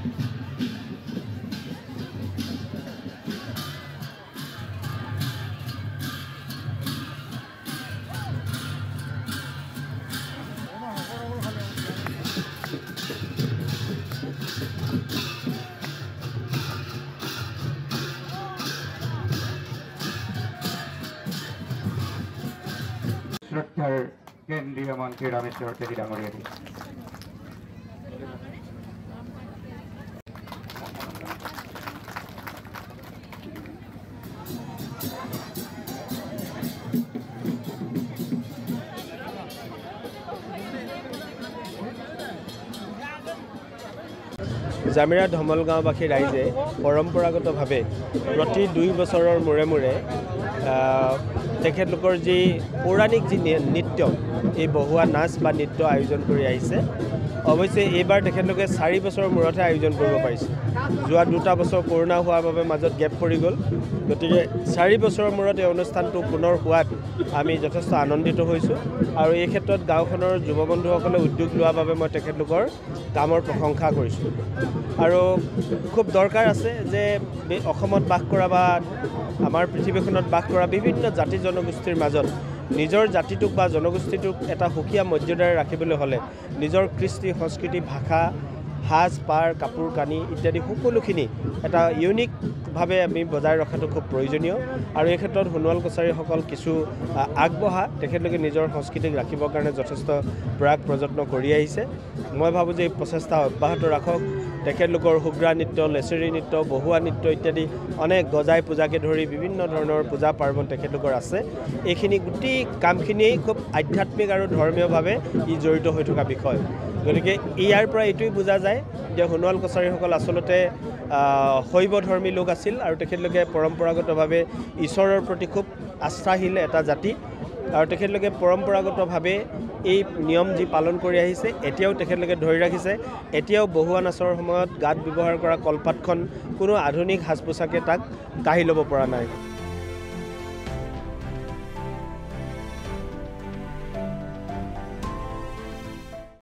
শ্রদ্ধার কেন্দ্রীয় মন্ত্রী রামেশ্বর তেলী ডাঙরিয়াকে জামিৰা ধমলগাঁওবাসী ৰাইজে পৰম্পৰাগতভাৱে প্ৰতি 2 বছৰৰ মূৰে মূৰে তেখেতলোকৰ যি পৌৰাণিক যি নৃত্য এই বহুৱা নাচ বা নৃত্য আয়োজন কৰি আহিছে অৱশ্যে এইবাৰ তেখেতলোকে 4 বছৰৰ মূৰতহে আয়োজন কৰিব পাৰিছে যোৱা 2টা বছৰ কৰোনা হোৱাৰ বাবে মাজত গেপ পৰি গ'ল গতিকে 4 বছৰৰ মূৰত এই অনুষ্ঠানটো পুনৰ হোৱাত আমি যথেষ্ট আনন্দিত হৈছোঁ আৰু এই ক্ষেত্ৰত গাঁওখনৰ যুৱ বন্ধুসকলে উদ্যোগ লোৱাৰ বাবে মই তেখেতলোকৰ কামৰ প্ৰশংসা কৰিছোঁ আৰু খুব দৰকাৰ আছে যে অসমত বাস কৰা বা আমাৰ পৃথিৱীখনত বাস কৰা বিভিন্ন জাতি জনগোষ্ঠীৰ মাজত নিজৰ জাতিটোক বা জনগোষ্ঠীটোক এটা সুকীয়া মৰ্যাদাৰে ৰাখিবলৈ হ'লে নিজৰ কৃষ্টি সংস্কৃতি ভাষা সাজ পাৰ কাপোৰ কানি ইত্যাদি সকলোখিনি এটা ইউনিকভাৱে আমি বজাই ৰখাটো খুব প্ৰয়োজনীয় আৰু এই ক্ষেত্ৰত সোণোৱাল কছাৰীসকল কিছু আগবঢ়া তেখেতলোকে নিজৰ সংস্কৃতিক ৰাখিবৰ কাৰণে যথেষ্ট প্ৰয়াস প্ৰযত্ন কৰি আহিছে মই ভাবোঁ যে এই প্ৰচেষ্টা অব্যাহত ৰাখক তেখেতলোকৰ হুগ্ৰা নৃত্য লেচেৰি নৃত্য বহুৱা নৃত্য ইত্যাদি অনেক গজাই পূজাকে ধৰি বিভিন্ন ধৰণৰ পূজা পাৰ্বণ তেখেতলোকৰ আছে এইখিনি গোটেই কামখিনিয়েই খুব আধ্যাত্মিক আৰু ধৰ্মীয়ভাৱে ই জড়িত হৈ থকা বিষয় গতিকে ইয়াৰ পৰা এইটোই বুজা যায় যে সোণোৱাল কছাৰীসকল আচলতে শৈৱধৰ্মী লোক আছিল আৰু তেখেতলোকে পৰম্পৰাগতভাৱে ঈশ্বৰৰ প্ৰতি খুব আস্থাশীল এটা জাতি আৰু তেখেতলোকে পৰম্পৰাগতভাৱে এই নিয়ম যি পালন কৰি আহিছে এতিয়াও তেখেতলোকে ধৰি ৰাখিছে এতিয়াও বহুৱা নাচৰ সময়ত গাত ব্যৱহাৰ কৰা কলপাতখন কোনো আধুনিক সাজ পোছাকে তাক কাঢ়ি ল'ব পৰা নাই